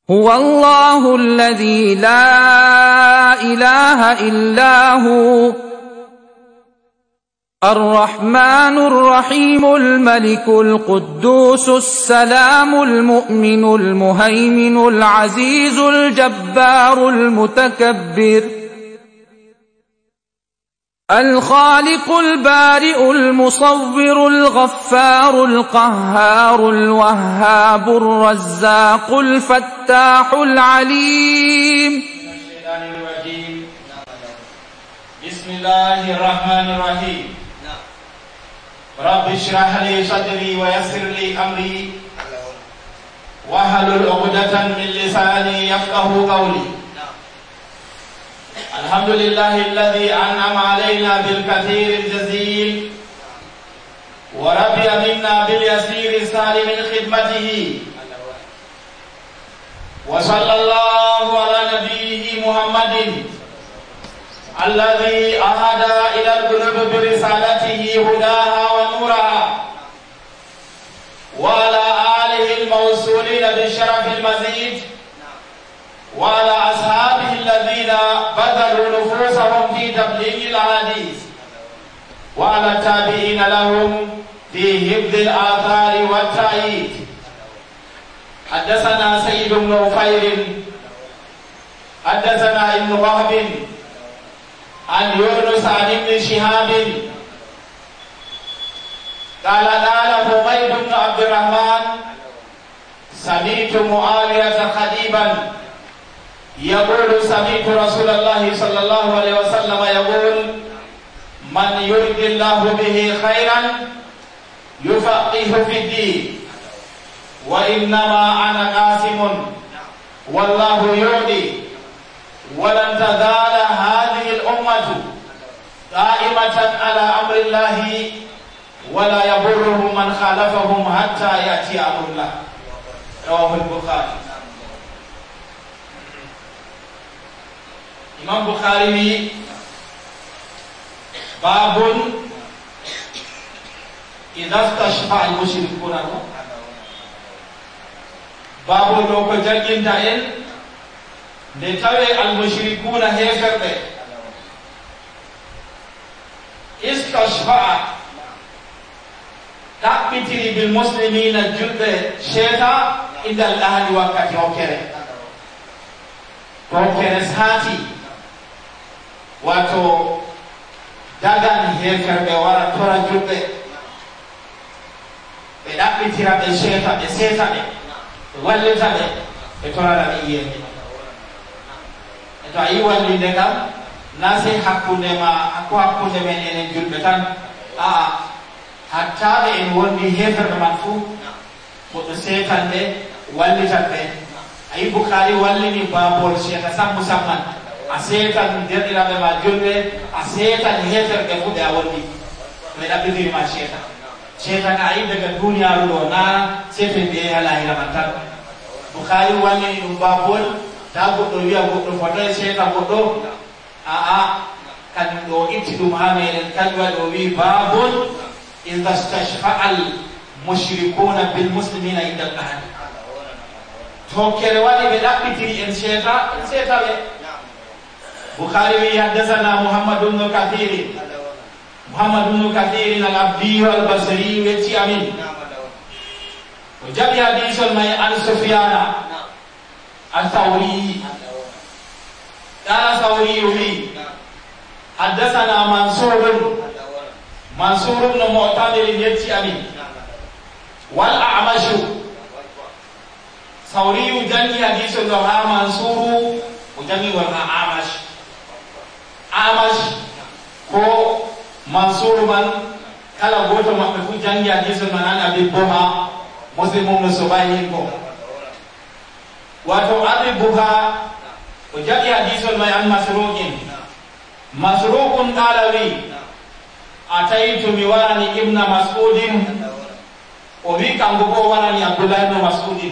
هو الله الذي لا إله إلا هو الرحمن الرحيم الملك القدوس السلام المؤمن المهيمن العزيز الجبار المتكبر الخالق البارئ المصور الغفار القهار الوهاب الرزاق الفتاح العليم. بسم الله الرحمن الرحيم. رب اشرح لي صدري ويسر لي أمري واحلل عقدة من لساني يفقه قولي. الحمد لله الذي أنعم علينا بالكثير الجزيل ورضي منا باليسير السهل من خدمته، وصلى الله على نبيه محمد الذي أهدى إلى القلوب برسالته هداها ونورها، وعلى آله الموصولين بالشرف المزيد، وعلى أصحابه الذين بذلوا نفوسهم في تبليغ الأحاديث، وعلى التابعين لهم في حفظ الآثار والتأييد. حدثنا سيد بن نفيل حدثنا ابن وهب عن يونس عن ابن شهاب قال حميد بن عبد الرحمن سمعت معاوية خطيبا يقول سمعت رسول الله صلى الله عليه وسلم يقول من يرد الله به خيرا يفقهه في الدين، وإنما أنا قاسم والله يعطي، ولن تزال هذه الأمة قائمة على أمر الله ولا يضرهم من خالفهم حتى يأتي أمر الله. رواه البخاري. Imam Bukhari wi babun idza tashfa al mushrikuna, babu do ko janginta en nde tawe al mushrikuna heferɓe istashfa ɗaɓɓitiri bil muslimina julɓe sheta indal ahli wakkati hokkere sati, wato dagan heferɓe wara tora julɓe ɓe ɗaɓɓitira ɓe sheta ɓe seta ɓe wallita ɓe ɓe torara ɓe yiyende. To a yi wallinde kam na sey hakkunde men enen julɓe tan, aa hatta ɓe en wondi heferɓe man fuu goɗɗo setan ɓe wallitan ɓe. A yi Bukhari wallini babol sheta sam musamman, a setan derɗiraɓe ma julɓe, a setan heferɓe fu ɓe a wondi ɓe ɗaɓɓitirima sheta ka a yi daga duniyaru ɗo na sete ɓe alahira man tan. Bukhari wallini ɗum babol ta goɗɗo wiya goɗɗo fotoye seeta goɗɗo, aa kañum ɗo itti ɗum ha meɗen, kañum waɗi o wi babun idha stashfa al mushrikuna bil muslimina inda al ahad. Tokkere waɗi ɓe ɗaɓɓitiri en seeta ɓe. Bukhari wi haddasana Muhammad ibn Kathir al abdi al basri wetti amin o jaɓi hadisol may an Sufyana الثوري قال الثوري لي حدثنا منصور بن معتمر يتي أمين والأعمش ثوري جني حديث الله منصور وجني والأعمش أعمش ko منصور من kala goto maɓɓe fu jangi hadith man an Abi Buha Muslim ibn Subayh ko wato Abi Buha o jaɓi hadithol may an Masruqun qala wi ataytu mi warani ibna Mas'udin, o wi kanko bo warani Abdullah ibn Mas'udin.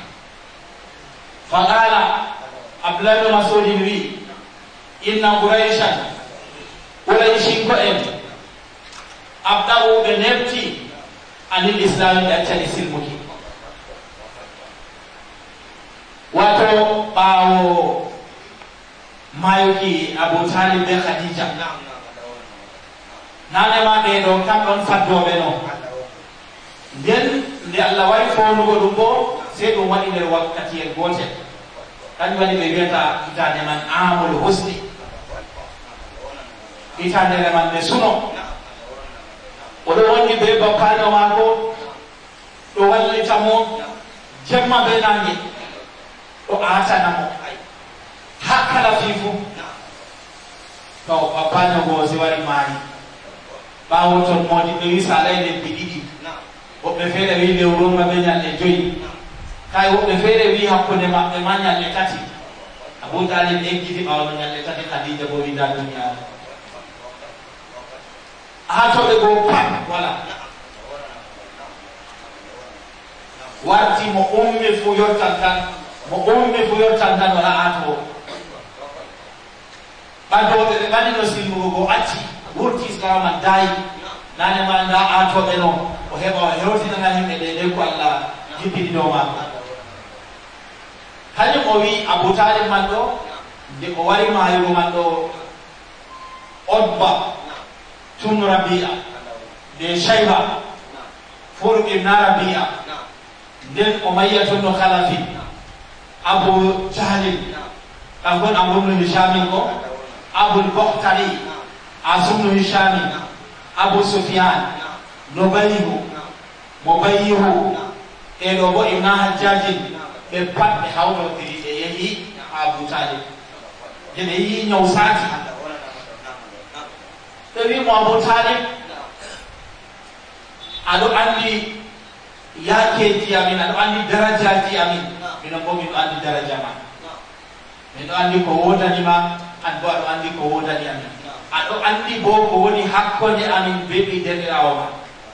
Faqala Abdullah ibn Mas'udin wi inna Qurayshin ko en abdahu ɓe nebti anil islami ɓe accani silmuki. wato ɓaawo mayuki Abu Talib be Khadija nane ma ɓe ɗo kam ɗon faddoɓe no nden nde Allah wari fownugo ɗum bo sey ɗum waɗi nder wakkatiyel gotel kañum waɗi ɓe wiyata hitande man amul husni hitandere man ɓe suno oɗo wonni be bappaɗo maako ɗo wallita mo jemma be nange ɗo atana mo ha kala fifu to bappaɗo go si wari maari ɓawo ton modiɓe wi salay lebbi ɗiɗi woɓɓe feere wi lewru maɓe ñalɗe 5 kay woɓɓe feere wi hakkunde maɓɓe ma ñalɗe 3 Abu Talib eggiti ɓawo no ñalɗe 3 Khadija bo winda duniyaru hatoɓe go pat wala warti mo ummi fu yottan tan wala ato ɓadoɓe ɓe ɓanino silmugo go acci wurti islaman dayi nane ma nda atoɓe no o heɓa o hewtinana himɓe ɗe ko Allah jippini dow maako kañum o wi Abu Talib man ɗo nde o wari mayugo man ɗo Utba tun Rabi'a de Shayba Furu ibn Rabi'a nden Umayya tun Khalafi Abu Jahl kanko Amr ibn Hisham ko Abu al-Bakhtari Asim ibn Hisham Abu Sufyan Nubayhu Mubayyihu e ɗo bo Ibn Hajjaj ɓe pat ɓe hawtotiri ɓe yehi Abu Talib ɓe yi ñaw sati ɓe wi mo Abu Talib aɗo andi yakeji amin aɗo andi darajaji amin mino bo miɗo andi daraja ma miɗo andi ko wodanima an bo aɗo andi ko wodani amin aɗo andi bo ko woni hakkonde amin be ɓi derɗirawo ma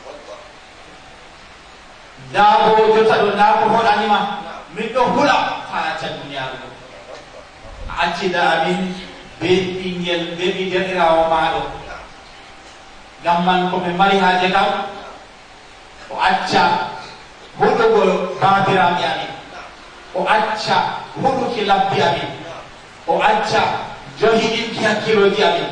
nda bo jota ɗo nda ko hoɗanima min ɗo hula ha acca duniyaru ɗo a accida amin be ɓinguel be ɓi derɗirawo maɗo ngam man komin mari haaje kam o acca huɗugo babiraɓe amin o acca huɗuki labbi amin o acca johiɗinki hakkiloji amin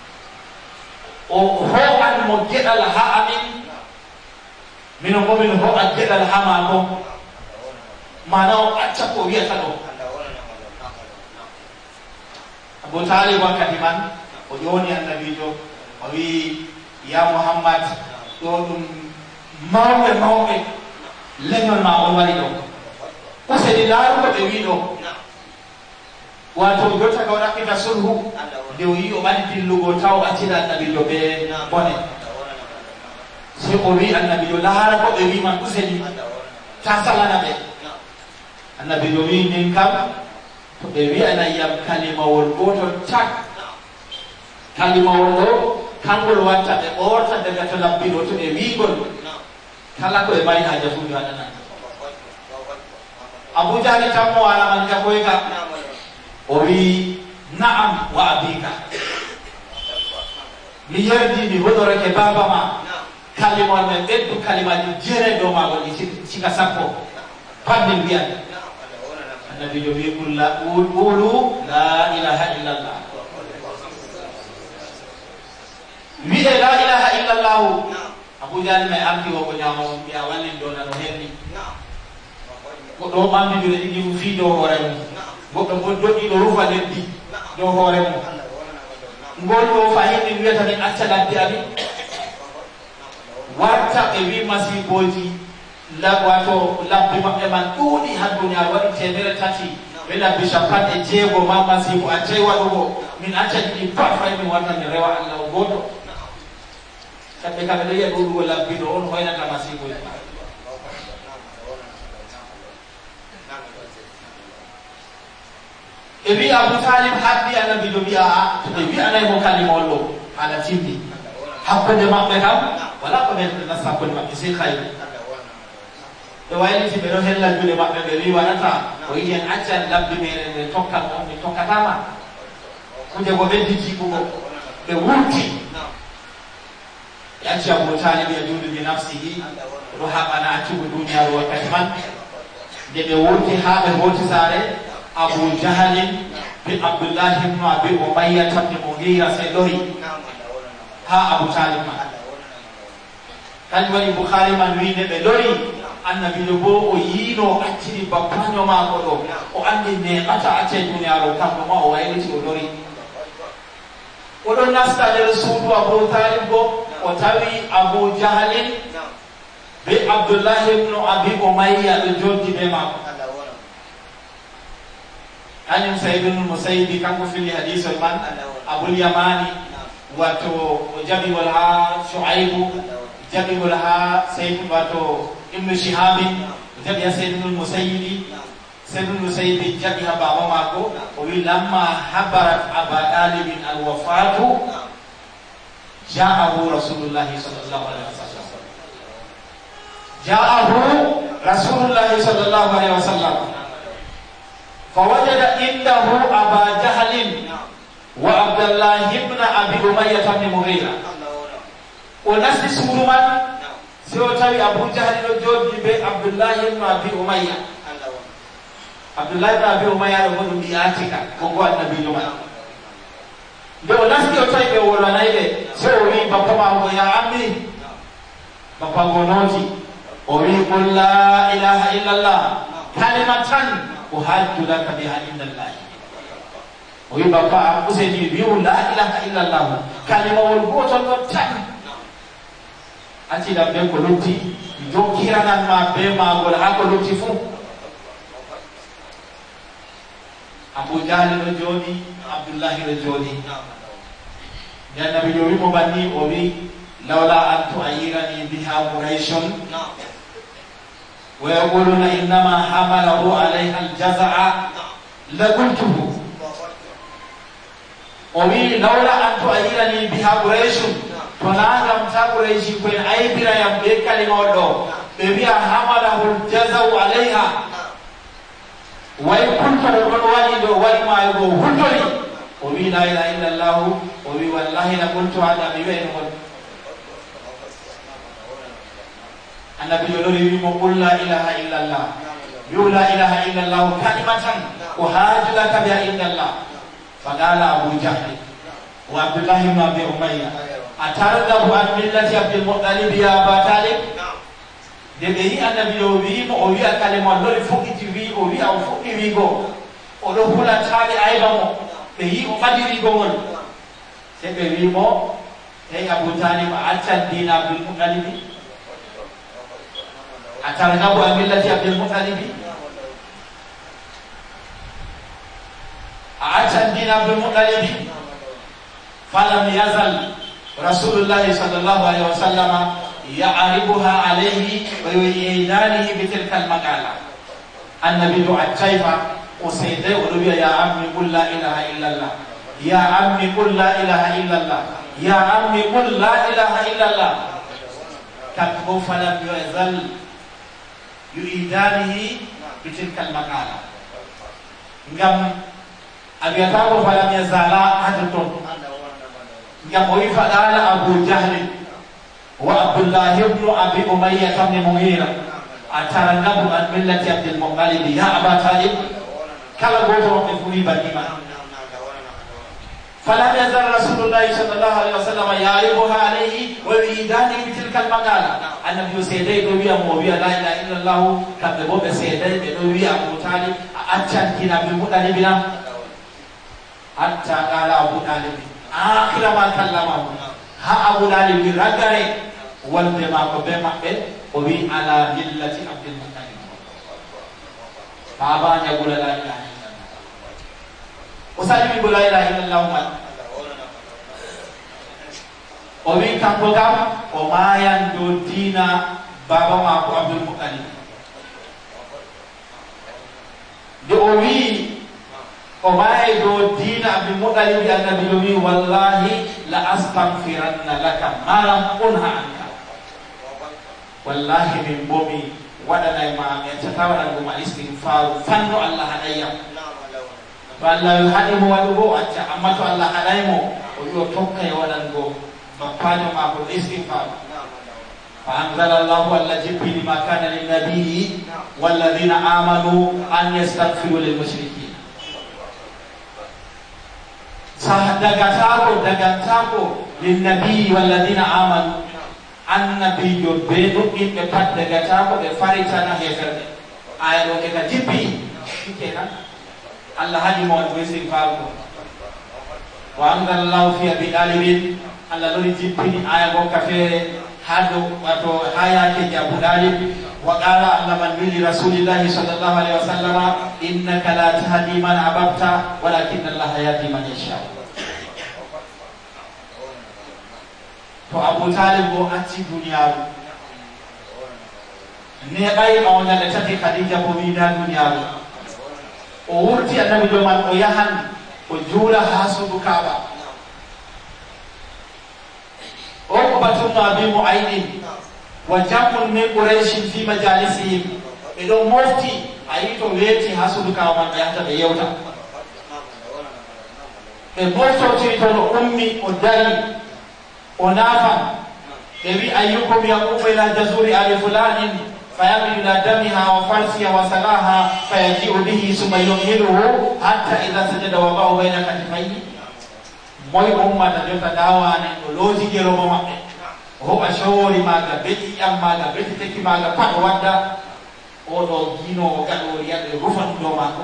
o ho'an mo geɗal ha amin mino bo min ho'a geɗal ha mako mana o acca ko wiyata ɗo Abu Talib wakkati man o ƴoni annabijo o wi ya Muhammad ɗo ɗum mawɓe leñol ma on wari ɗo useni laaruko ɓe wi ɗo wato jotta ka o ɗaɓɓita sulhu nde o yi o ɓaɗi dillugo taw accida annabijo ɓe bone se o wi annabijo laara ko ɓe wi man useni ta salana ɓe annabijo wi min kam to ɓe wi'ana yam kalimawol gotol tak kalimawol ɗo kangol watta ɓe ɓorta daga to labbiɗo to ɓe wigol kala ko ɓe mari haja fu mi waɗana Abu Jahl tan mo wala man ka koy ka o wi na'am wa abika mi yerdi mi hodorake baba ma kalimol men ɓeddu kalimaji jere dow magol ɗi cika sappo pat min wiyan annabijo wi qulu la ilaha illallah wi'e la ilaha illallah Abu Jahl may amti wo ko ñaamo mbiya wallin ɗo nano henni goɗɗo o ɓamdijude ɗiɗi fu fi dow hoore mum goɗɗo bo doƴƴiɗo rufa leddi dow hoore mum ngol ɗo fayin wiyata min acca ladde amin warta ɓe wi masiboji wato labbi maɓɓe man ɗuuɗi ha duniyaru waɗi 300 ɓe labbi 60 ma masibo accay waɗugo min acca ɗiɗi pat fay min warta mi rewa Allah o goto kamɓe kamɓe ɗo yiya ɗuɗugo labbiɗo on hoynata masiboji e wi Abu Talib haddi annabijo wiya a to ɓe wi'anaymo kalimol ɗo haala timmi hakkude maɓɓe kam wala ko ɓen nasta hakkude maɓɓe sey hayru ɓe wayliti ɓe ɗo hella juuɗe maɓɓe ɓe wi waɗata o yi en accan labbi meɗen ɓe tokkat on ɓe tokkatama kuje ko ɓeddi jiɓugo ɓe wurti ɓe acci Abu Talib yajuudu bi nafsihi ɗo haɓana accugo duniyaru wakkati man nde ɓe wurti haa ɓe hoti saare Abu Jahalin bi Abdullah ibn Abi Umayya tabni Mughira se lori ha Abu Talib ma kan wani Bukhari man wi nde ɓe lori annabijo bo o yiino accini bappaño maako ɗo o andi neɓata acce duniyaro kamɓe ma o wayliti o lori oɗon nasta nder suudu Abu Talib bo o tawi Abu Jahalin be Abdullah ibn Abi Umayya ɗo joddi be maako kañum Saïd ibn Musayyib kanko fili hadisol man Abul Yamani wato o jaɓigol ha Shu'aybu jaɓigol ha Sayyid wato Ibn Shihab jaɓi ha Saïd ibn Musayyib Saïd ibn Musayyib jaɓi ha baba maako o wi lamma habarat Aba Talib al-wafatu ja'ahu Rasulullahi sallallahu alaihi wasallam ja'ahu Rasulullahi sallallahu alaihi wasallam فوجد عنده أبا جهل وعبد الله بن أبي أمية بن مغيرة ونفس سورمان سيوتاوي أبو جهل وجود عبد الله بن أبي أمية عبد الله بن أبي أمية يقول بياتك وقوى النبي لما لو نفس يوتاوي بيولا نايلة سيوي بابا يا عمي بابا غنوتي وي قل لا إله إلا الله كلمة أحاج لك بها عند الله ويبقى أبوسني بيو لا إله إلا الله كلمة والبوت والبتان أتي لم يكولوتي جو كيرانا ما بما ولا أكولوتي فو أبو جهل رجوني عبد الله رجوني لأن النبي يوم مبني أبي لولا أن تؤيرني بها قريش ويقولون إنما حمله عليها الجزع لقلته ومي لولا أن تؤيرني بها قريش فنعلم تقريش كن أي بنا يمبئ كلمة الله ببيا حمله الجزع عليها ويقلت من والد ولما يقول هلتني ومي لا إله إلا الله ومي والله لقلت هذا ببين النبي يقول قل لا إله إلا الله يقول لا إله إلا الله كلمة أحاج لك بها عند الله فقال أبو جهل وعبد الله بن أبي أمية أترغب عن ملة عبد المطلب يا أبا طالب دبي النبي يوبي أوبي كلمة لوري فوقي تبي أوبي أو فوقي بيجو أولو كلا تابي أيبامو بيجي أمدي بيجو سبب مو هي أبو طالب أتى دين عبد المطلب أترغب عن ملة عبد المطلب أتى دين عبد المطلب فلم يزل رسول الله صلى الله عليه وسلم يعرضها عليه ويعيدانه بتلك المقالة النبي دعا الشيفة وسيدي ولويا يا عمي قل لا إله إلا الله يا عمي قل لا إله إلا الله يا عمي قل لا إله إلا الله كتبوا فلم يزل يعيدانه بتلك المقالة ngam abiyatago falam yazala hadaton ngam o wi fadala Abu Jahl wa Abdullah ibn Abi Umayya ibn Mughira atarangabu an millati Abdul Muttalib ya Aba Talib kala goto ko fumi banima falam yazal Rasulullah sallallahu alaihi wasallam yaribuha alayhi wa yidani bi tilka al-maqala annabi sayyidai do wiya mo wiya la ilaha illallah kambe bo be sayyidai be do wiya Abu Talib accan kina bi mudalibina hatta qala Abu Talib akhira ma kallama ha Abu Talib ragare wal be ma ko be mabbe o wi ala millati Abdul Muttalib baba nya gula la ilaha illallah usali bi la ilaha illallah o wi kanko gam o mayan do dina baba ma ko Abdul Muttalib de o wi o maye do dina Abdul Muttalib annabi wi wallahi la astaghfiranna laka ma lam unha anka wallahi min bomi wadana ma me tatawa go ma istighfar fanno Allah hadayya wallahi hadimu wadugo acca amma to Allah hadaymo o yo tokka e wadan go bappajo ma ko istighfar فأنزل الله الجب لما كان للنبي والذين آمنوا أن يستغفروا للمشركين دغتاكو للنبي والذين آمنوا النبي يبينو إن بفت دغتاكو بفارتنا هفرد آية وكذا جبي كنا الله هدي موت بيسي فارغو وأنزل الله في أبي طالب الله لوري جبني آية وكفير هذا واتو آية كجابو طالب وقال الله من رسول الله صلى الله عليه وسلم إنك لا تهدي من أحببت ولكن الله يهدي من يشاء. تو أبو طالب أتي دنيا نبأي أونا لتتي خديجة بمينا دنيا وورتي النبي دومان ويهن وجولا حاسب كعبة عقبة بن أبي معيط وجمع من قريش في مجالسهم إذا مفتي أيتو ليتي حاسب كعبة يحتى بيوتا المفتو تيتو أمي وداري ونافا إذا أيكم يقوم إلى جزور آل فلان فيمل إلى دمها وفرسها وسلاها فيجيء به ثم يمهله حتى إذا سجد وضعه بين كتفيه موي أمة جوتا داواني ولوزي جيرو ممكن هو أشوري ماذا بيتي أم ماذا بيتي تكي ماذا فات ودا أولو جينو وقالوا رياض رفن دوماكو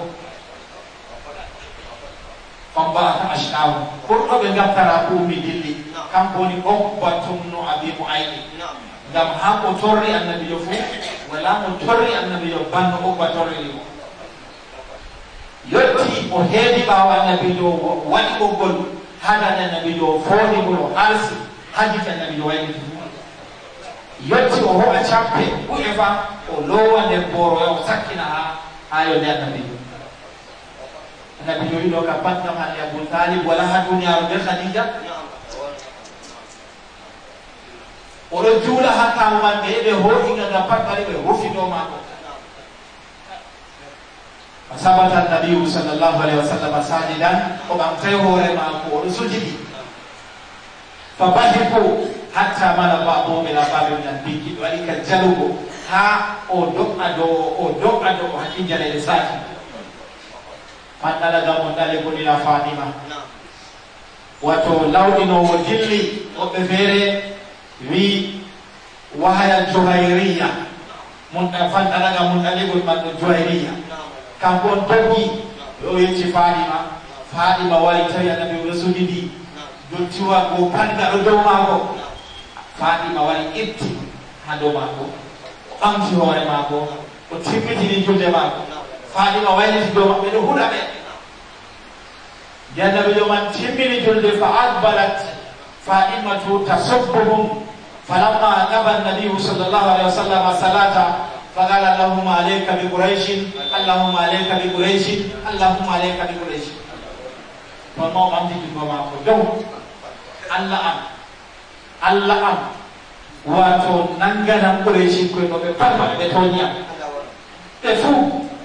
فنبعث أشكاو قرأ بنغفتر أقومي دلي كم بوني عقبة بن أبي معيط ngam ha ko torri annabi yo fu wala mo torri annabi yo banno o ba torri mo yotti o heedi bawa annabi yo wadi ko gol hada annabi yo fodi mo arsi haji annabi yo wayni yotti o ho a chappe o eva o lowa der boro o sakina ha ayo de annabi yo ka patna ha Abu Talib wala ha dunya be Khadija oro jula haka man be ho inga ga patari be rufi do mako asabata nabi sallallahu alaihi wasallam sajidan o bam tay hore mako o sujudi fabahiku hatta mana ba'du min ababil nabiyyi walika jalugo ha o do ado hakinjale saki mandala ga mondale ko ila Fatima wato lawdino wo dilli o be fere wi wahaya Juhayriya mun da fandara ga mun dalibul man Juhayriya kan kon togi o yetti Fatima wali tawi annabi rasulidi do tiwa ko panda do mako Fatima wali itti ha do mako amti hore mako o timmiti ni julde mako Fatima wali do mako do hudabe ya nabi do man timmini julde fa adbarat Fatima tasabbuhum فلما نبى النبي صلى الله عليه وسلم الصلاة فقال اللهم عليك بقريش اللهم عليك بقريش اللهم عليك بقريش فما أمتي بما قدوم الله أم واتو نانغانا قريش كوي بفرما بتونيا تفو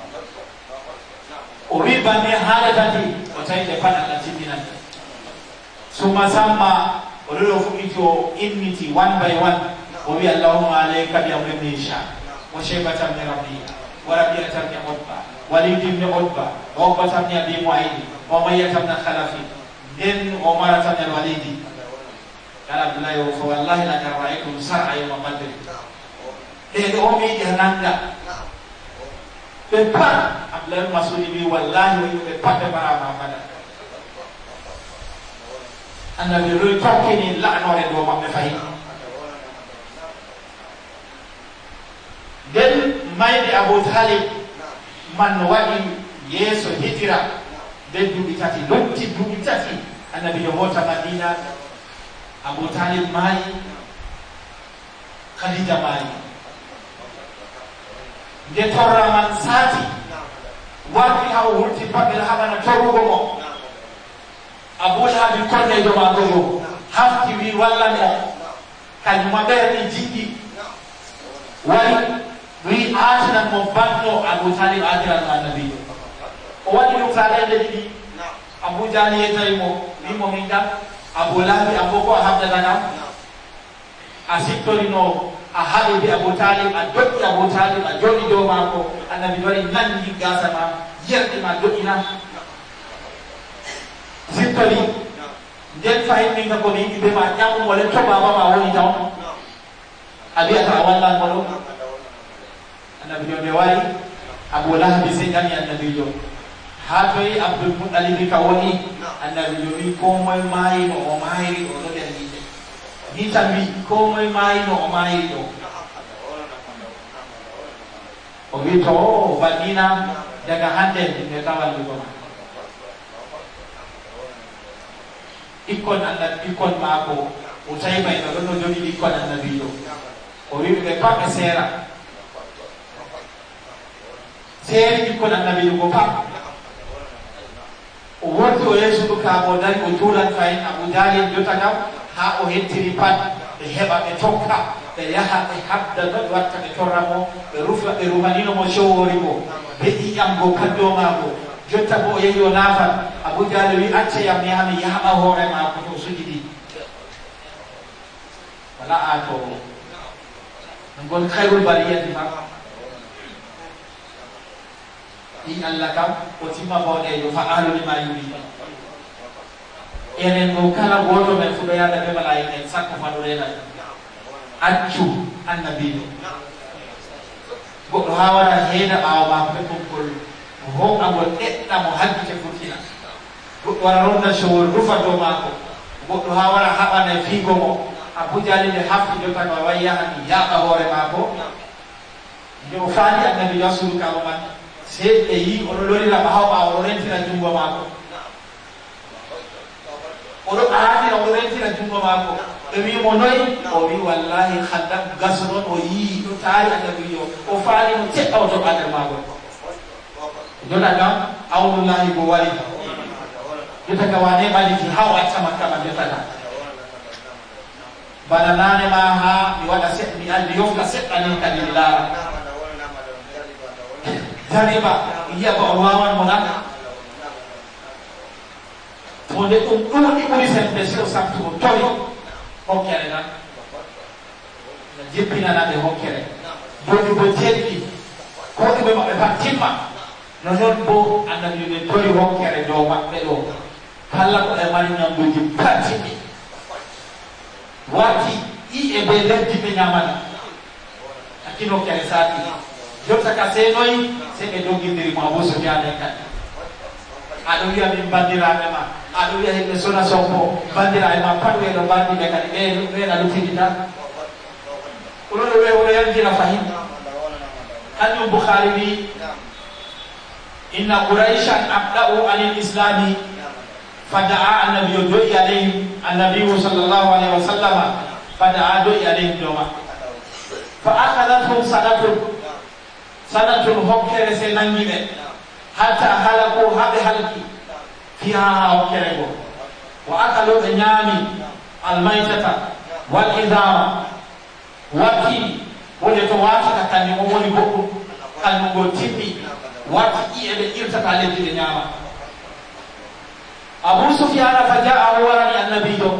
وريباني حالتي وتايد فانا لتبينا ثم سمى ولو فكيتو إنتي one by one وبي اللهم عليك بأمر بن هشام وشيبة بن ربيعة وربيعة بن عتبة وليد بن عتبة وعقبة بن أبي معيط وأمية بن خلف دين عمرة بن الوليد قال عبد الله فوالله لقد رأيتم سرعا يوم بدر دين أمي جهناندا بپا عبد الله مسعود بي والله بپا ببرا محمد annabi roy tokkini la'nore do mabbe fayi den mayde Abu Talib man wadi yeso hijira den dubi tati lotti dubi tati annabi yo hota Madina Abu Talib mai Khadija mai de torra man sati wadi haw wurti babel habana torrugo mo Abu Lahab konne do magogo hafti wi walla mo kanyuma berni jiddi wali wi atina mo banno Abu Talib adira nabi o wadi no kala de di Abu Jali yetay mo wi mo minda Abu Lahab aboko habda dana asiktori no a haɗe bi Abu Talib a doƴƴi Abu Talib a joɗi dow maako annabi wari nangi gasa ma yerɗi ma doƴƴina sittoli nden fayin min ka komi yiɗi ɓe ma ƴamum wole to baba ma woni taw a wiyata a wallan moɗo annabi jo nde wari Abu Lahabi se ƴami annabijo ha toyi Abdul Muttalibi ka woni annabijo wi ko moye maayino o maayiri ɗo ɗo nder yimɓe ni tan wi ko moye maayino o maayiri ɗo o wi to o bannina daga hande nde tawalligoma ɓikkon maako o tayba ɓe ɗon no jogi ɓikkon annabijo o wi ɓe pat ɓe seera seeri ɓikkon annabijo go pat o wonti o yeesuɗo kaabo dari o tuuran fayin Abu Jalil jotta kam ha o hettiri pat ɓe heɓa ɓe tokka ɓe yaha ɓe habda no ɓe watta ɓe torra mo ɓe rufanino mo showori mo ɓe ƴiƴam go kaddo maako jotta bo o yehi o naafat Abu Jalil wi acce yam mi yaha mi yaɓa hoore maako to sujidi wala a to ngon khairul bariyati ma in Allah kam o timma bawɗejo fa aluni ma yuri enen go kala goto men fuɗo yaada ɓe malaika en sakko faɗo rena accu annabijo goɗɗo ha wara heena ɓawo mako ɓe ɓoggol hoɗagol ɗeɗɗa mo haddite furtina goɗɗo wara ronda sowol rufa dow mako goɗɗo ha wara haɓane fiigo mo Abu Jalil nde hafti jotta no wayi yahani yaɓa hoore mako nde o faali annabijo a suudu kamo man se ɓe yi oɗo lorira ɓawo ɓawo oɗo rentira jungo maako oɗo aatira oɗo rentira jungo maako ɓe wimo noyi o wi wallahi haddam gaso noon o yii ɗo taari annabijo o faali mo ceɗɗa o toɓa nder maako jota kam awnullahi go wari jota ka wane ɓaliti ha o acca makka ma jota kam bana nane ma ha mi waɗa mi andi yofta seɗɗa nin kadi mi laara jariba yiya ba o wawan mo nan to nde ɗum ɗuɗi ɓuri sembe si o saftugo tori hokkere nan no jippinanade hokkere boni bo teɗɗi ko ɗuɓe maɓɓe pat timma no noon bo annabi ɓe tori hokkere dow maɓɓe ɗo kala ko e mari ñamduji pat timmi wati i e ɓe leddi ɓe ñamata hakkin hokkere sati jotta ka senoyi se ɓe dogindiri mo Abu Sufyan en kadi aɗo wiya min bandiraɓe ma aɗo wiya himɓe sona sonko bandiraɓe ma pat weɗo bandiɓe kadi ɓeeɗa lutidita onoɗo ɓe oɗo yanjina fahin kanjum Bukhari wi inna quraishan abda'u anil islami fada'a annabiyo do'i alayhim annabiyu sallallahu alayhi wa sallama fada'a do'i alayhim doma fa akhadathum sanatun hokkere se nangi ɓe hatta halaku haɓe halki fiha ha hokkere go wa akalu ɓe ñaami almaytata wal idama watti woni to watata kañum o woni goɗɗum kañum go timmi watti ƴi'e ɓe irtata leddi ɓe ñaama Abu Sufyana fa ja'ahu warani annabijo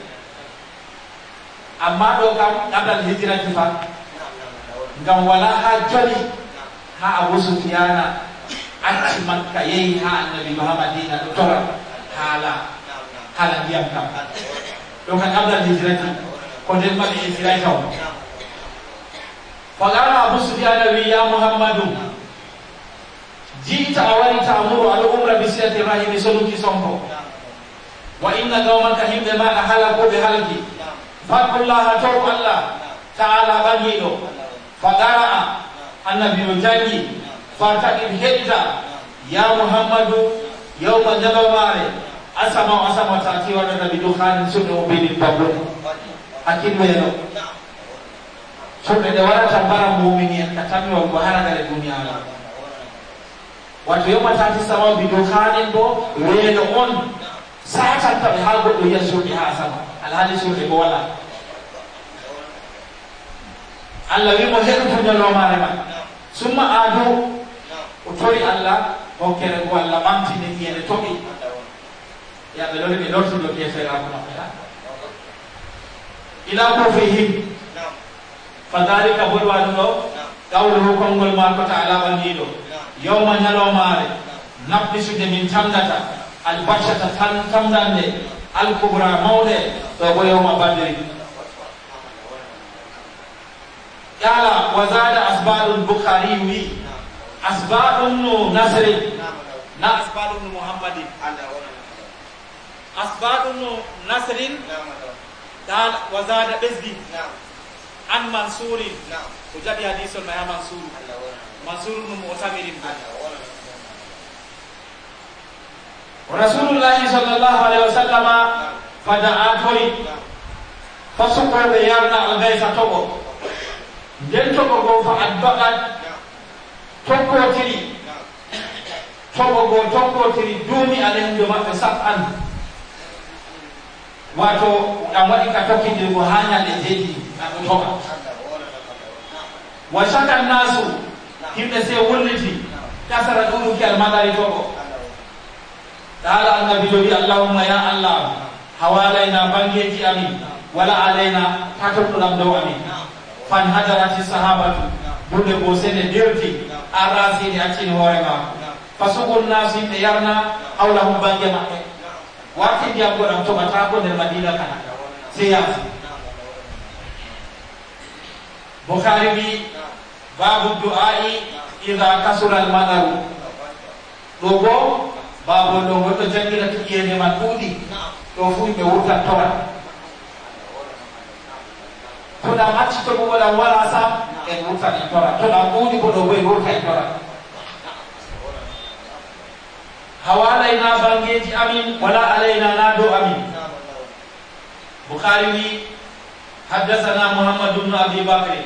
amma ɗo kam ɗaɗal hijirati fa ngam wala ha joli ha Abu Sufyana acci Makka yehi ha annabi Madina ɗo tora haala ndiyam kam ɗo kan ɗaɗal hijirati ko nden maɓe hijirati taw fagama Abu Sufyana wi ya Muhammadu jiita a wari ta'muru aɗo umra bi silati rahimi soluki sonko wa inna qawmaka himɓe maɗa halakoɓe halki faqullaha tow Allah ta'ala ɓangiɗo fa qara'a annabi o jangi fa taqib heɗita ya Muhammadu yawma jabamare asama tati waɗata bi dukhanin suɗe o ɓeɗin babbuɗe hakkil weeno suɗe ɗe warata mbara mumini en ka tammiwol ko haragare duniyala wato yawma tati sama bi dukhanin bo weeno on satantaɓe ha goɗɗo yiya suuɗi ha sama alhaali suuɗe bo wala Allah wimo heɗutu ñalomare ma summa aadu o tori Allah hokkere ko Allah ɓamtini iyene toɓi yaɓe lori ɓe lortuɗo keferaku maɓɓe ila ko fihim fadhalika bulwaɗuɗo qawluhu konngol maako taala ɓangiɗo yawma ñalowmaare nabdisude min tamdata albashata tamdande alkubra mawɗe ɗo bo yawma badri qala wa zada asbadul bukhari wi asbadun nasri na asbadun muhammadin asbadun nasrin قال وزاد بزدي عن منصور وجاب حديث ما منصور بن معتمر ورسول الله صلى الله عليه وسلم فدعا توري فسقوا بيارنا الغيث توبو دين توبو فأدبقت توبو تري دومي عليهم جماعة سبعا wato dan wadi ka tokkinde go hanya le jeji na toba wa shaka nasu himbe se wonniti kasara dulu ki al magari tobo dala annabi jogi allahumma ya allah hawalaina bangeji amin wala alaina takatu lam do amin fan hadarati sahabatu bude go sene derti arasi ni acin horema fasukun nasu be yarna awlahum bange makke wakti dia ko to mata ko der madina kana siyas bukhari bi babu du'ai idza kasura al madaru dogo babu do to jangira to yene man tudi do fu be wuta tora to da matti to bo wala sa en wuta ni tora to da tudi ko do be wuta tora hawalaina bangeji amin wala alaina nado amin bukhari haddathana muhammad ibn abi bakr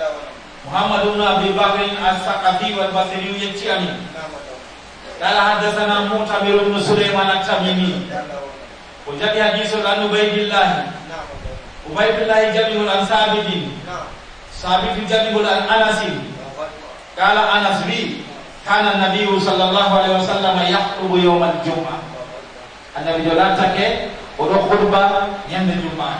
as-saqafi wal basri yachi amin qala haddathana mu'tamir ibn sulaiman at-tamimi wajadi hadithu an ubaydillah jami'ul ansabidin sabit jami'ul anas qala anas bi kana Nabi sallallahu alaihi wasallam yakhutubu yawm al-jum'ah annabi jolanta ke odo khutba yande jum'ah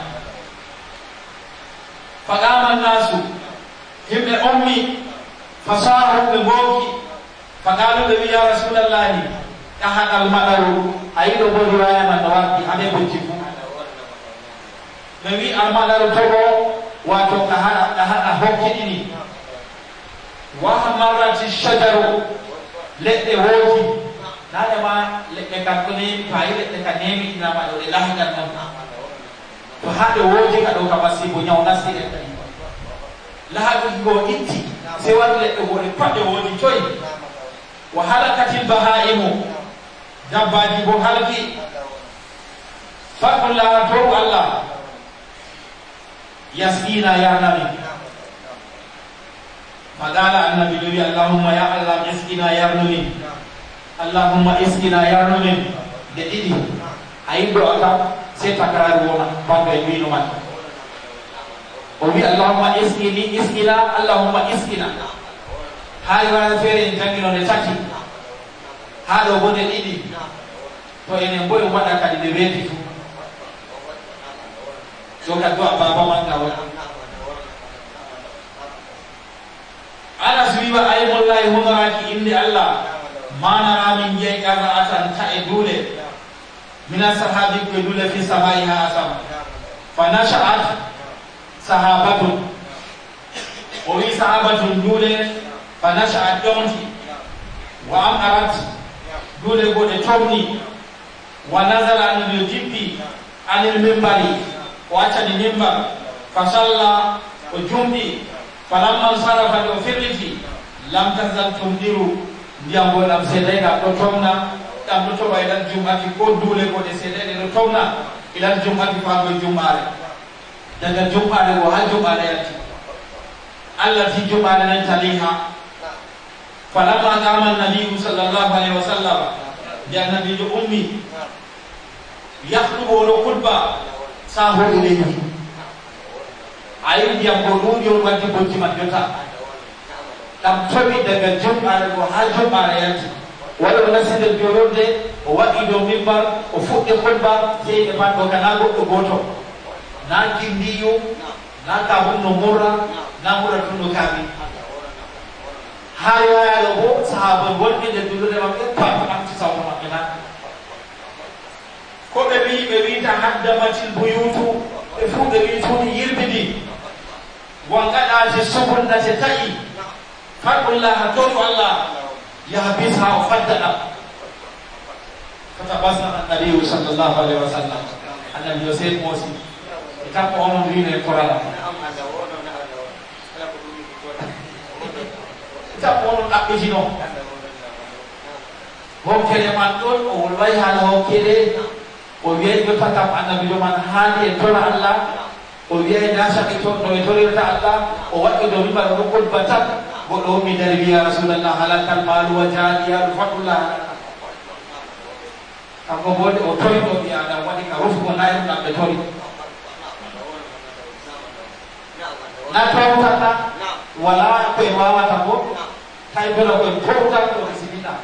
faqama an-nasu himbe ummi fasahu be boki faqalu ya rasulullah tahana al-madaru ayido bo riwaya man waqti ade boki nabi al-madaru togo wato kahana hokki ini wahamarati shajaru leɗɗe wooti naɗe ma leɗɗe kam ko nemi fayi leɗɗe ka nemi inama ɗo ɗe lahigal non to haɗe woodi ka ɗo ka masibo ñaw nasti leɗɗe lahaɗuki go itti se waɗi leɗɗe goɗe paɗɗe woodi coyi wa halakatil bahaimu dabbaji bo halki faqullaha tow allah yasqina yarnami fagala annabi jogi allahumma ya allah iskina yarnumin allahumma iskina yarnumin de ɗiɗi ayiɗo aka se takrari wona banga e wino man o wi allahumma iskina allahumma iskina ha riwaya feere en jangino nde tati ha ɗo bo nde ɗiɗi to enen bo en waɗa kadi nde weeti fu so ka du'a baba manga wona Anas wiwa aymullahi humaraki inde Allah manara min jeey kaza atan ta e dule mina sahabi ko dule fi samaiha asam fa nasha'at sahabatun o wi sahabatun dule fa nasha'at yonti wa amarat dule gode tomni wa nazala an jippi anil mimbari o accani mimbar fa salla o jumbi falamman sarafa ɗo firliti lam tazal tumdiru ndiyam bo ɗam seeɗayga ɗo tomna ɗam ɗo toɓa ilan jumati ko duule goɗe seeɗayɗe ɗo tomna ilan jumati fagoye jummare daga jummare go ha jummare yalti allah ti jummare nan taliha falamma qama nabiyu sallallahu alaihi wa sallam bi annabijo ummi yahdubu oɗo khutba sahoɗo leydi ayi ndiyam ko ɗuuɗi on waddi bojji man jota ɗam towi daga jumɓare go ha jumɓare yalti walla o nasi nder jolorde o waɗi dow mimbar o fuɗɗi khutba seyɓe pat ɗo kana goɗɗo goto na kindiyu naka hunno murra na murra tunno kabi hayo ya bo sahaba wonde de dulu de mabbe pat am ci sawu mabbe na ko be wi ta haddamatil buyutu e fu be wi fu yirbidi wanga da ci subul da ci tai fadullah to Allah ya bisa faddala fatabasna an-nabi sallallahu alaihi wasallam annabi Yosef Mosi ita ko on wi ne Qur'an ita ko on abijino ho kele man don o way hala ho kele o wi be fatam annabi do man hali e tola Allah o wi da sa ke to no e tolirta Allah o waddo do mi ba do ko batak bo do mi dari ya rasulullah halakal mal wa jaliya fatullah ako bode o tori do bi ada wadi ka rufu na na be tori na tawta wala ko e wawa ta ko tay bela ko tawta ko sibita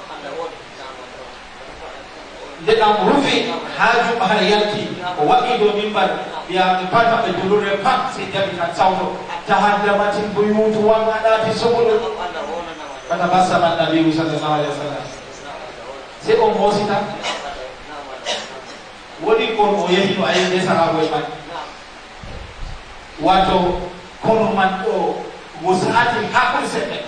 de am rufi haju bahar yanki o wadi do mimbar biya mi pata be dulure pat si jabi kan sawdo tahadamatin buyut wa ngada fi subul kata basa Nabi sallallahu alaihi wasallam se o mosita wodi ko o yehi no ayde sahabo man wato kono man o musati hakul sebe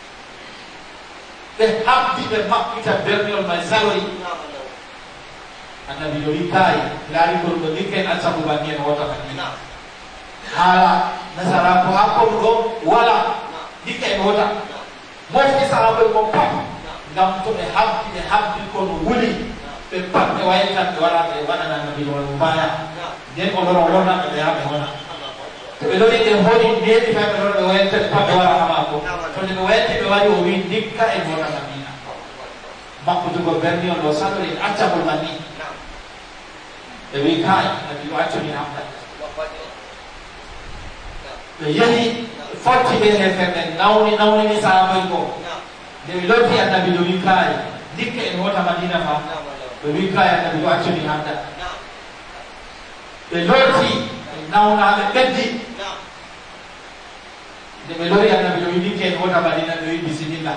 be habdi be makkita berniol may salori annabi yo kai lari ko do diken asabu banien wota kanina hala nasara ko hakko do wala diken wota mofti sahabo ko pap ngam to be habdi ko no wuli be pat e wayta be wala be wana nabi wal baya den o loro na be ha be wona to be lori e hodi be di fa be loro wayta pat be wala ama ko to be wayta be wali o wi dikka e wona namina makko to go berni on do salori acca bol mani e wi kai nabi o acca ni hamda be yeli forti be ne ferne nawni ni sahaba ko de loti annabi do wi kai dikka e wota madina fa be wi kai annabi o acca ni hamda be loti nawna be beddi de be lori annabi do wi dikka e wota madina do wi bismillah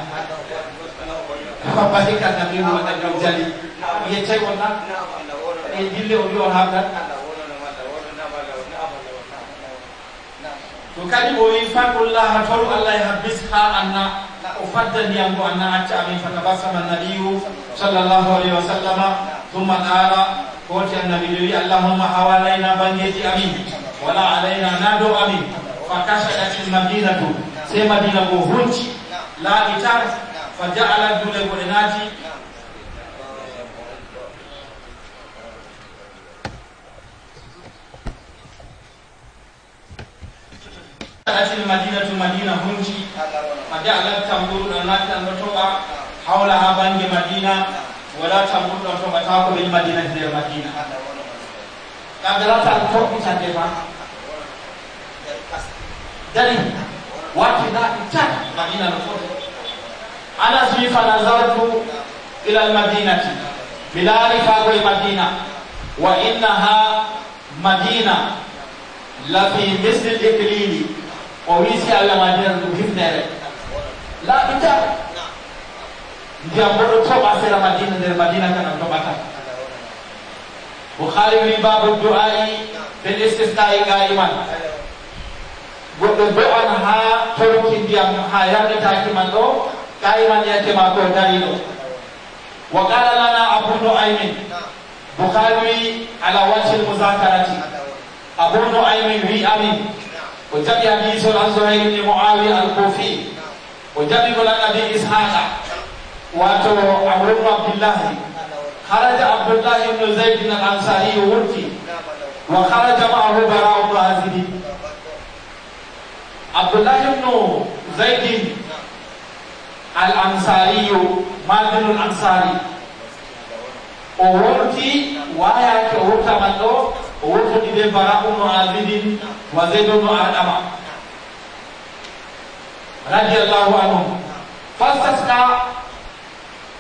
apa hikah nabi Muhammad bin Jali ye cey wonna e dille o yo hamda to kadi o wi fadullah taru Allah habisha anna ufaddani yango anna acca min fatabasama nabiyyu sallallahu alaihi wasallam thumma qala ko ti annabi wi allahumma hawalaina bangeji amin wala alaina nado amin fakashadat al madinatu se madina go hunci la itar faja'ala dule bolenati asil madinatu madina hunji faja'ala tamburu anati anatoa hawla habange madina wala tamburu to batako bil madina dir madina kadara ta to kita defa dari wakina itat madina no ana sifa nazartu ila almadinati bilali fa madina wa innaha madina la fi misl al-iklili wa wisi ala madina hifnere la bita dia bodo to basira madina der madina kana to bata Bukhari wi babu du'ai bil istisqa'i qa'iman godo do an ha torki diam hayani takiman do kaiman yake mako dalilo wa qala lana abu nu'aym bukhari ala wajhi al-muzakarati abu nu'aym wi amin wa jabi hadith al-zuhayr ibn muawiya al-kufi wa jabi lana bi ishaqa wa to amr ibn abdullah kharaja abdullah ibn zaid al-ansari wurti wa kharaja ma'ahu bara' ibn azib abdullah ibn zaid al-ansari madinul ansari o wonti waya ke wota mando o wonti be bara'un azidin wa zaidun adama radiyallahu anhu fastasqa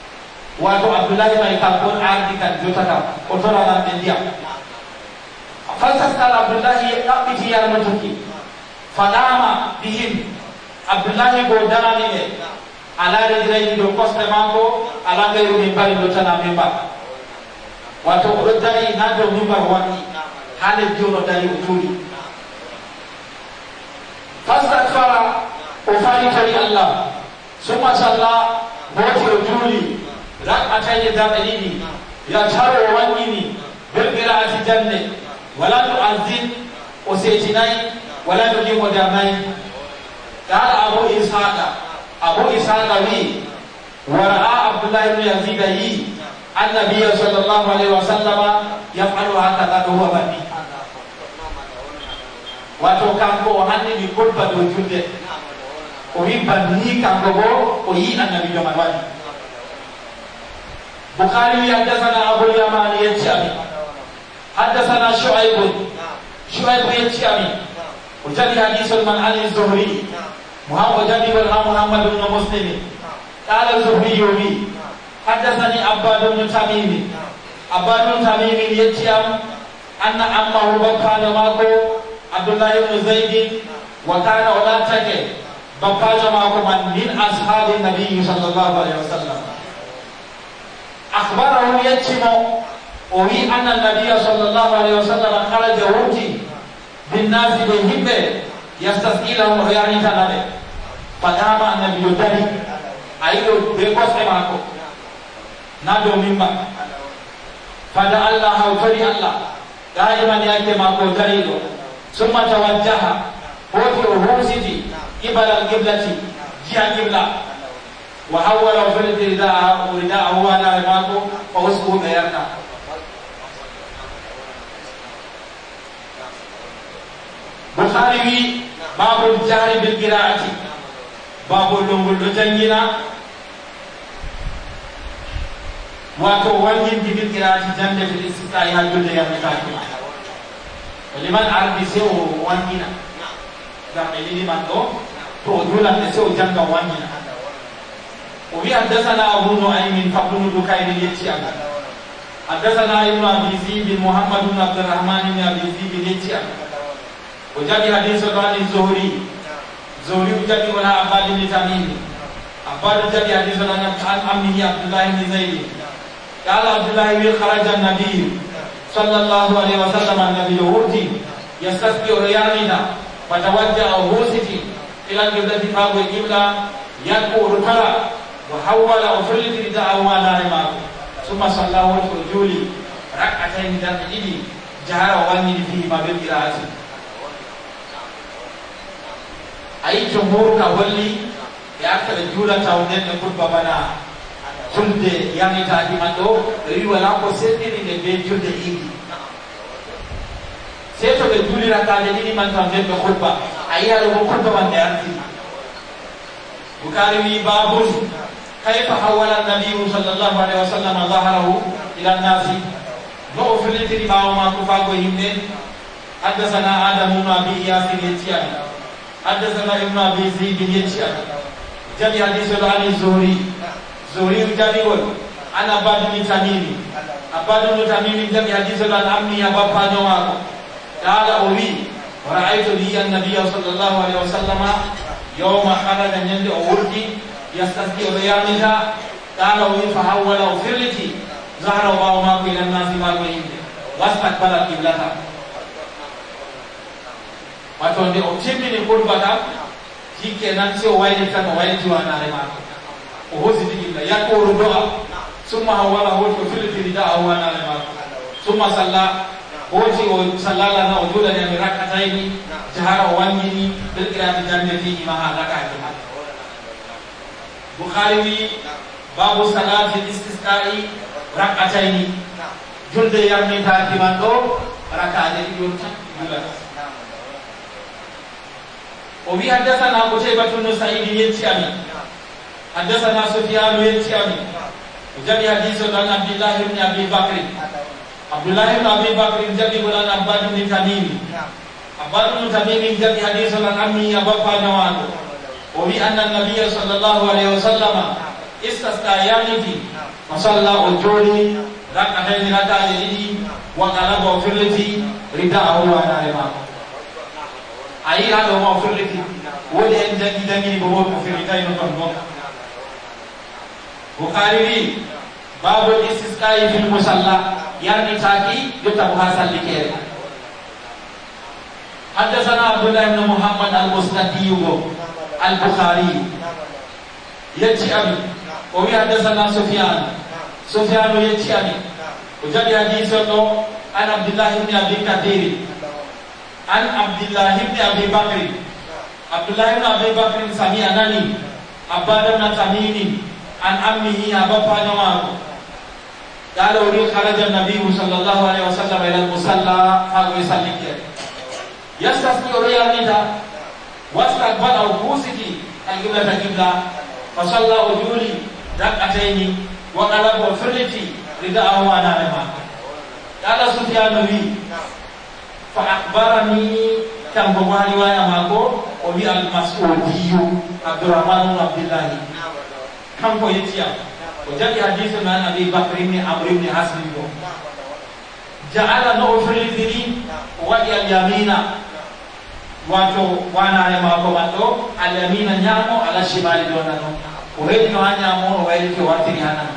wa abdullah ibn kalbun ardi kan jotaka o tora nan dia فاستسقى عبد الله يقبتي يا المتوكي فنام بهم عبد الله بوداني على رجلين دو قصد ماكو على غير منبر دو تنا منبر وتقول داري نادو منبر واني حال الجونو داري وجودي فاستغفر وفارق الله ثم صلى بوتي وجودي ركعتين دابليني يشهر وانيني بالقراءة جنة ولا تؤذن وسيتناي ولا تجيب ودامي قال أبو إسحاق وي ورأى عبد الله بن يزيد النبي صلى الله عليه وسلم يفعل هكذا وهو بني wato kanko hanni mi kulba do julde o wi banni kanko bo o yi annabi do man wadi bukhari hadathana abu yaman yati hadathana shu'aib yati وجدي حديث من عن الزهري وجدي محمد بن مسلم قال الزهري يومي حدثني عباد بن تميم يتيام أن أمه بكان ماكو عبد الله بن زيد وكان أولادك بكان ماكو من أصحاب النبي صلى الله عليه وسلم أخبره يتيم وهي أن النبي صلى الله عليه وسلم خرج وجي بالناس بهم يستسقي لهم يعني تنبه فنام النبي يدري أيضا بقص ماكو نادو مما فدعا الله وفري الله دائما يأتي ماكو دريلو ثم توجه وفي رؤوسه قبل القبلة جهة قبلة وحول وفرد رداءه على ماكو فوسكه بيرنا بخاري باب الجهر بالقراءة باب اللغة الجنجنة واتو وانجن بالقراءة جنة في الاستسقاء هجل يا مكاتب ولمن عربي سيو وانجنة دعملي لمن دو تودولا نسيو جنة وانجنة وفي حدثنا أبو نعيم فابن دكين يتيام حدثنا ابن أبي ذئب محمد بن عبد الرحمن بن أبي ذئب يتيام وجدي حديث عن الزهري وجدي ولا عباد بن تميم عباد جدي حديث عن عمه عبد الله بن زيد قال عبد الله بن خرج النبي صلى الله عليه وسلم النبي يهودي يستسقي رياننا فتوجه هوستي إلى القبلة باب القبلة يذكر ترى وحول وفرد رداءه على رماه ثم صلى وجه ركعتين دقيقة جهر وغني فيهما بالقراءة أي جمهور كولي يأكل جولة تاونين نقول بابنا جلد يعني تاجي مدو ريو لاكو سيدي نبي جلد إيدي سيتو بجولي ركالي ني من تاونين بخلبا أيها لو خلبا من ديانتي بكاري بابوس كيف حول النبي صلى الله عليه وسلم ظهره إلى الناس نغفر لتري باو ما كفاقو يمين حدثنا آدم بن أبي إياس يتيان حدثنا ابن أبي ذئب يتيان جميع حديث عن الزهري جميع عن عباد بن تميم جميع حديث عن عمي أبا فانواه قال أولي ورأيت لي النبي صلى الله عليه وسلم يوم خرج يند أولتي يستسقي ريانها قال أولي فحول وفرلتي ظهر وباو ماكو إلى الناس ماكو يمد واستقبل القبلة watonde o timmini kurbata hikenan se o wayliti tan o wayliti wanare mako o hositi qibla yakkoru do'a summa hawala hoti o filliti rida'ahu wanare mako summa salla hoti o sallalana o julani ami rak'atayni jahara o wangini bil qira'ati jannati fihi ma rak'ati bukhari wi babu salati istisqa'i rak'atayni julde yarni taaki man do rak'ati yonta julata وفي حدثنا قتيبة بن سعيد يتيامي حدثنا سفيان يتيامي وجاء حديث عن عبد الله بن أبي بكر جاء عن عباد بن تميم جاء حديث عن عمي أبا فانواه وفي أن النبي صلى الله عليه وسلم استسقى يامه فصلى الجوري rak'atayn rak'aje ɗiɗi wa qalaba firliti rida'ahu wa nalema ayi haɗo ma firliti wodi en jangini bo woɓe firlitayno ton ɗon Bukhari wi babul istisqa'i fil musalla yarnitaki yotta ko ha sallikere حدثنا عبد الله بن محمد المسندي البخاري يتي أبي وهي حدثنا سفيان يتي أبي وجد حديثه عن عبد الله بن أبي كثير عن عبد الله بن أبي بكر عبد الله بن أبي بكر سمعني عباد بن تميم عن أمه أبا فانواه قال خرج النبي صلى الله عليه وسلم إلى المصلى فهو يصلي يستسقي رياضه واستقبل أوكوسه القبلة قبلة فصلى وجولي ركعتين وقلب وفرتي رداءه وانا لما قال سفيان بي فأخبرني كم بمالي وانا ماكو وبي المسعودي عبد الرحمن بن عبد الله كم يتيا وجاء حديث عن أبي بكر بن عمرو بن حسن جعل نوفل الذين وادي اليمين wato wanare mako mando alamina nyamo ala shimali donano o hedi no anyamo o wayli ko wartini hanan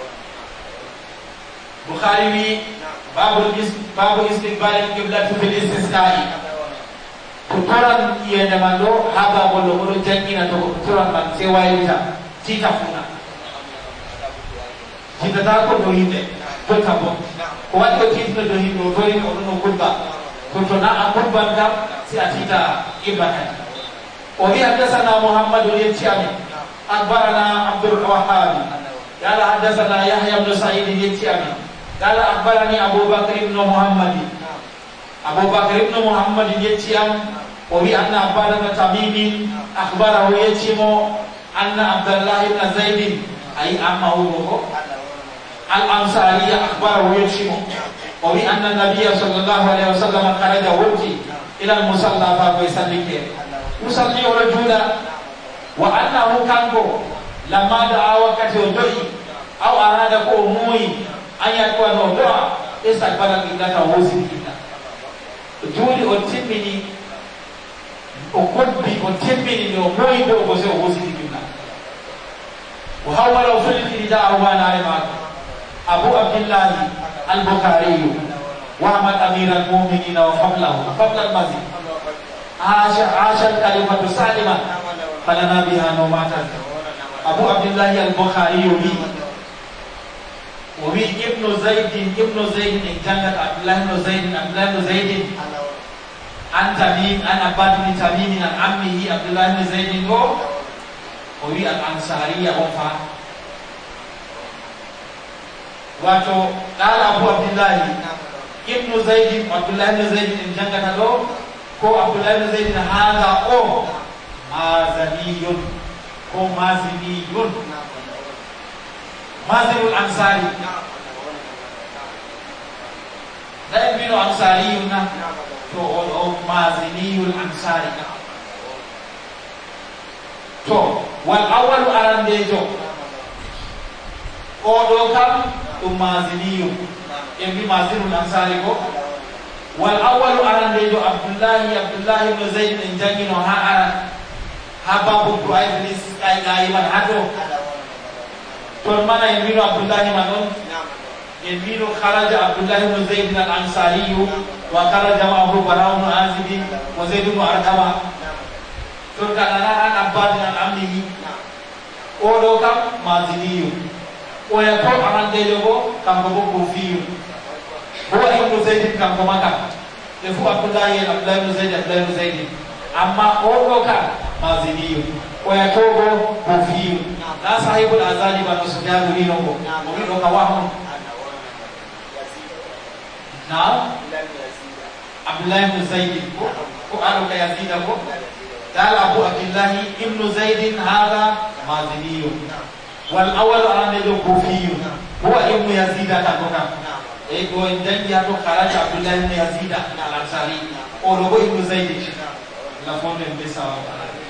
Bukhari wi babu istiqbal qiblat fil istisqa'i tutoran yende mando haba bollo bodo jangina to tutoran man se waylita titafuna titata ko do hinde to tabo ko waddo titno do hindo to ni no kulba كنتنا أقول بانكم سيأتيتا إبراهيم وهي حدثنا محمد اليتيامي أخبرنا عبد الوهاب قال حدثنا يحيى بن سعيد اليتيامي قال أخبرني أبو بكر بن محمد اليتيام وهي أن عباد بن تميم أخبره يتيم أن عبد الله بن زيد أي أمه الأنصاري أخبره يتيم وبأن النبي صلى الله عليه وسلم خرج ورتي إلى المصلى فهو يصلي رجلا وأنه كان لما دعا وقت الدعي أو أراد قومي أن يكون دعاء استقبل القبلة ووزن القبلة جولي أتمني أقربي أتمني لأموي بوزن القبلة وهو لو فلت رداءه وانا على أبو عبد الله البخاري وأحمد أمير المؤمنين وفضله قبل المزيد عاش الكلمة سالمة فلنا بها نوماتا أبو عبد الله البخاري وبي ابن زيد إن جنة عبد الله بن زيد عن تميم عن عباد بن تميم عن عمه عبد الله بن زيد وبي الأنصارية وفا wato qala Abu Abdullah ibn Zaid Abdullah ibn Zaid in jangata do ko Abdullah ibn Zaid hada o mazaniyun ko maziniyun mazinul ansari da ibn ansari na to o maziniyul ansari to wal awwal arandejo o do kam maziniyu embi mazinul ansari ko wal awwalu arandejo abdullahi ibn zaid en jangino ha aran ha babu du'a iblis kay man hado ton mana en bino abdullahi manon en bino kharaja abdullahi ibn zaid al ansari wa kharaja ma'ahu bara'un azib wa zaid ibn arqama ton kana an abbad al amni o do kam maziniyu oya ko arandejo go kanko go kufiyu bo ibn zaid kanko maka e fu abdullahi ibn zaid amma o go ka maziniyu oya ko go kufiyu la sahibul azali ba sufyan ni nongo o wi do ka wahu na abdullahi ibn zaid ko aro ka yazid ko dal abu abdullahi ibn zaid hada maziniyu والأول أنا نجو كوفي هو ابن يزيد تكونا إيه هو إندن ياتو خراج عبد الله بن يزيد الأنصاري أو لو ابن زيد لا فون بيسا